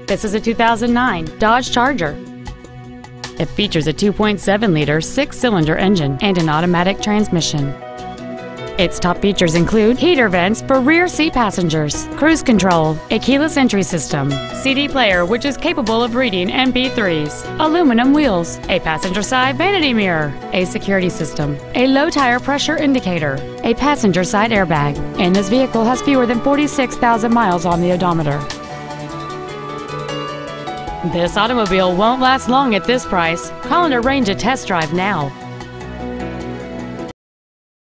This is a 2009 Dodge Charger. It features a 2.7-liter six-cylinder engine and an automatic transmission. Its top features include heater vents for rear seat passengers, cruise control, a keyless entry system, CD player which is capable of reading MP3s, aluminum wheels, a passenger side vanity mirror, a security system, a low tire pressure indicator, a passenger side airbag, and this vehicle has fewer than 46,000 miles on the odometer. This automobile won't last long at this price. Call and arrange a test drive now.